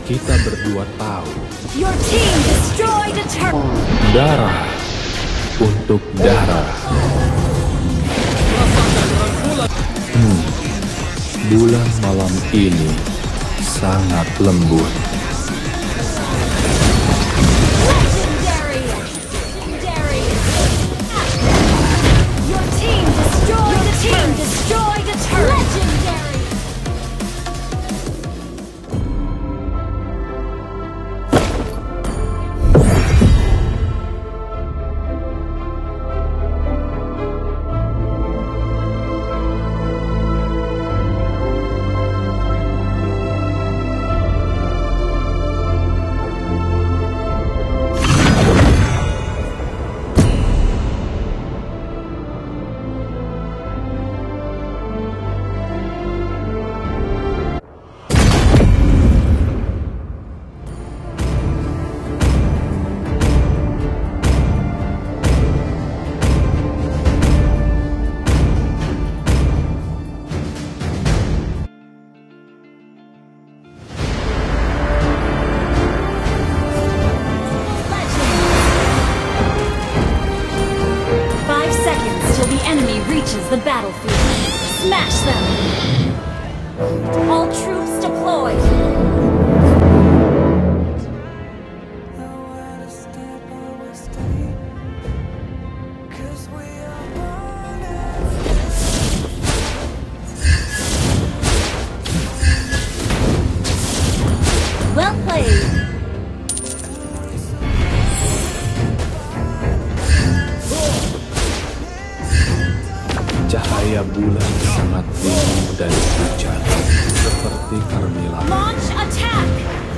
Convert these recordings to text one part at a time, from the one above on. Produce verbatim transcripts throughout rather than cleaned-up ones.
Kita berdua tahu. Your team destroyed a turret. Darah untuk darah. Hmm. Bulan malam ini sangat lembut. Legendary. Legendary. Your team destroyed a team destroyed a turret. Legendary. The battlefield. Smash them! All troops deployed! Well played! Cahaya bulan sangat dingin dan hujan, seperti Carmilla. Launch attack!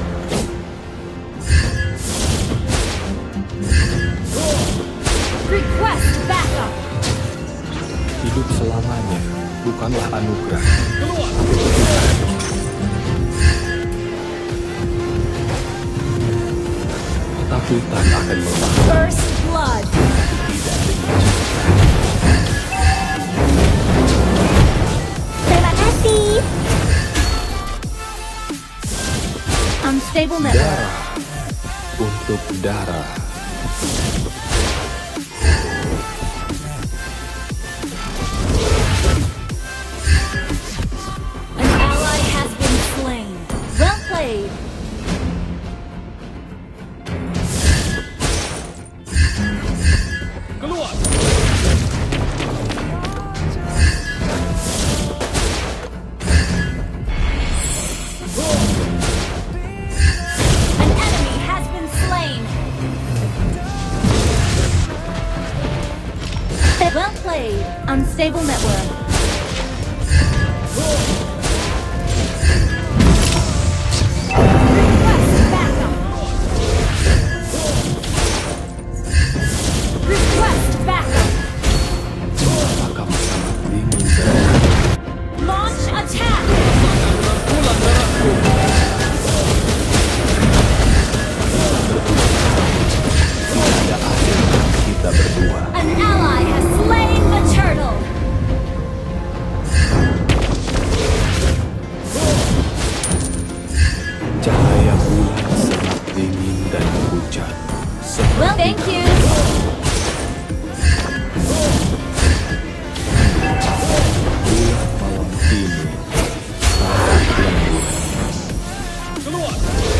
Request backup! Hidup selamanya bukanlah anugerah. Ketakutan akan melemah. First blood! Tidak dengan Unstable network. darah untuk darah. An ally has been slain. Well played. Keluar. Well played. Unstable network. Request backup. Request backup. Apakah sangat dingin dan Launch attack. tidak adil kita berdua. An ally has slain the turtle. Cahaya bulan sangat dingin dan hujan. Well, thank you. Bulan malam ini sangat lembut. Keluar.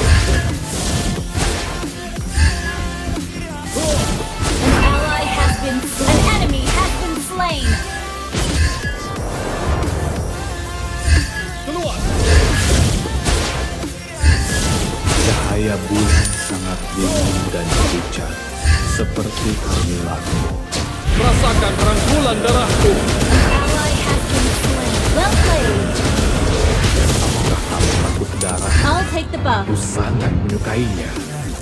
An ally has been slain. An enemy has been slain. Keluar. Cahaya bulan sangat dingin dan hujan, seperti kehamilanku. Rasakan rangkulan darahku. Ally has been slain. Well played. Apakah kamu takut darah? I'll take the buff. Aku sangat menyukainya.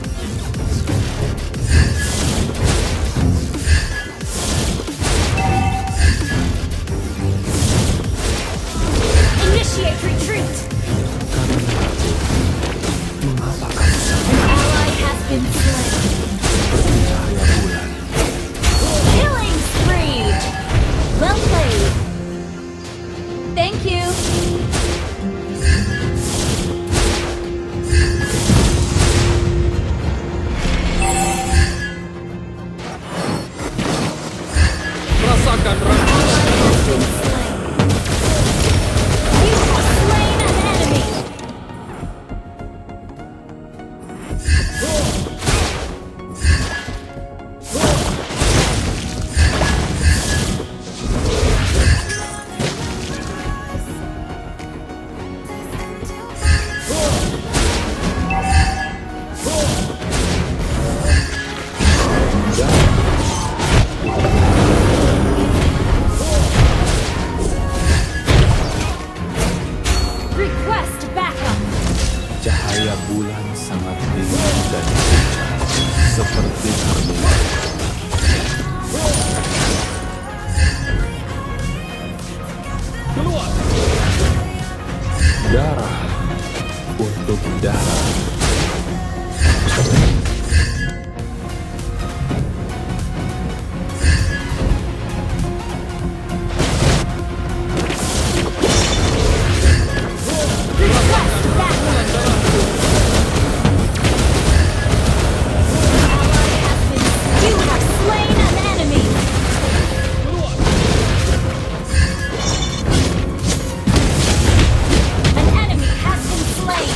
Initiate retreat. Karena aku, mengapa kamu sangat An ally has been slain. seperti cahaya bulan? Killing spree. Well played. Thank you. Cahaya bulan sangat dingin dan pucat, seperti karmila. Keluar. Darah untuk darah. You have slain an enemy. An enemy has been slain.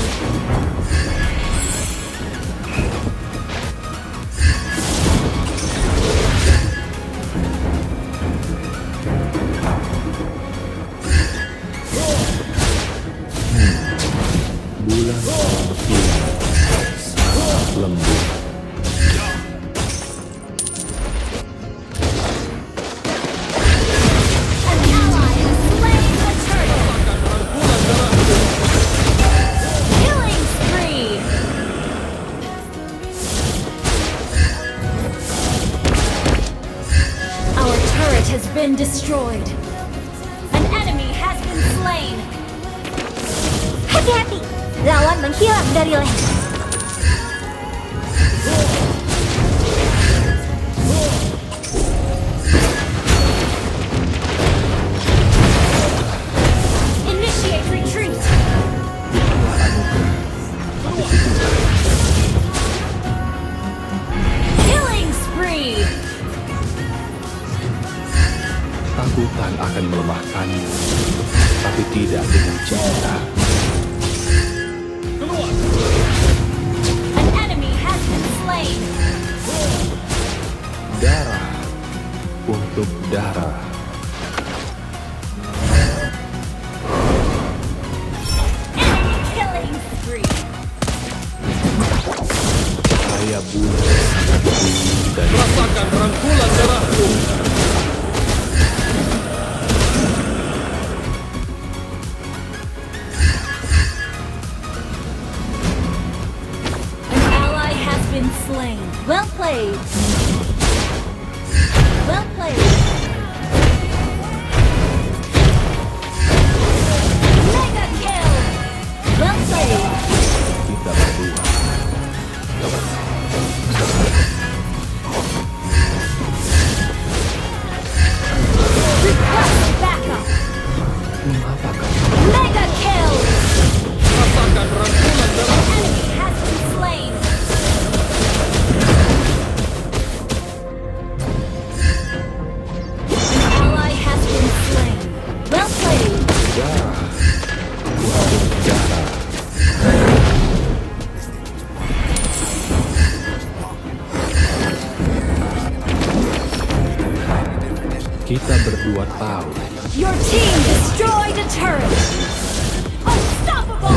Bulan seperti sangat lembut. An ally has slain the turtle. Killing spree. Our turret has been destroyed. An enemy has been slain. Hati-hati, lawan menghilang dari lane. Initiate retreat. Killing spree. Takutan akan melemahkanmu, tapi tidak dengan cinta. Keluar. An enemy has been slain. Darah untuk darah. Enemy killing spree. Cahaya bulan sangat dingin dan Rasakan rangkulan darahku. An ally has been slain. Well played. Well played. Mega kill. Well played. kita berdua. Request backup. Mengapakah Mega kill. Rasakan rangkulan darahku. Enemy has been slain. An ally has been slain. Well played. darah untuk darah? Kita berdua tahu Your team destroyed a turret. Unstoppable.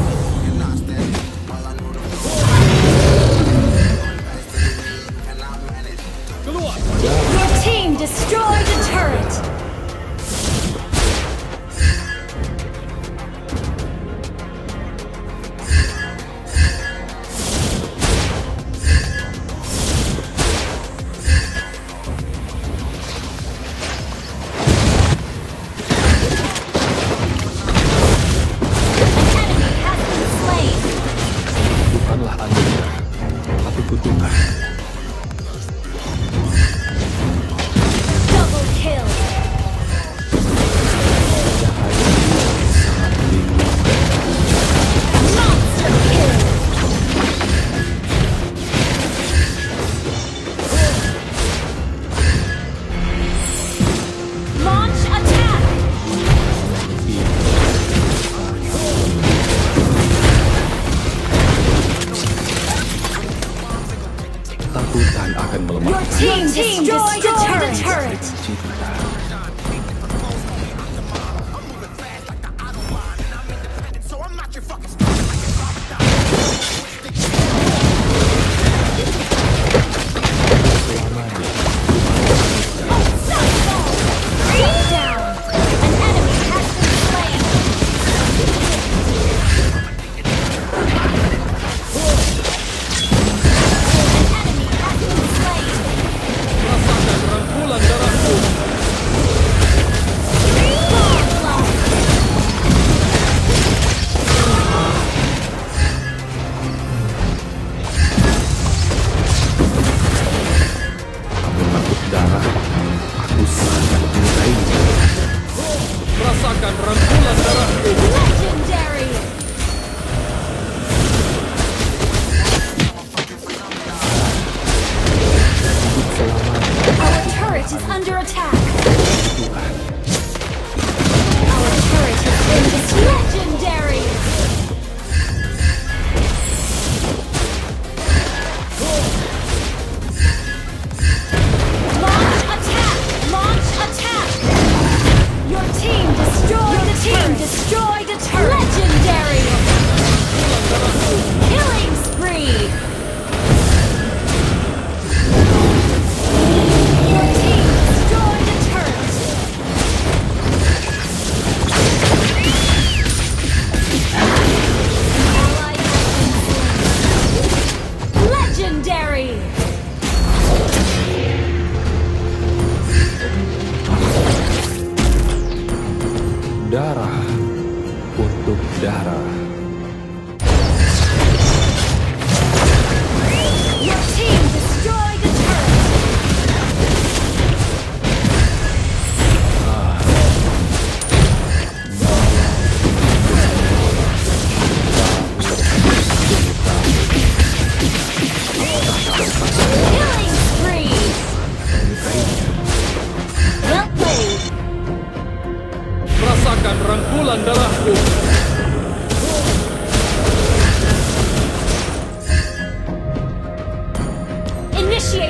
Keluar. Your team destroyed a turret. An enemy has been slain. bukanlah anugerah, tapi kutukan. Double kill. Cahaya bulan sangat dingin dan Monster kill. Launch attack. takutan akan Your melemahkan team destroyed a turret. cinta. Selamanya Take down. An enemy has been slain.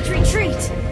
retreat!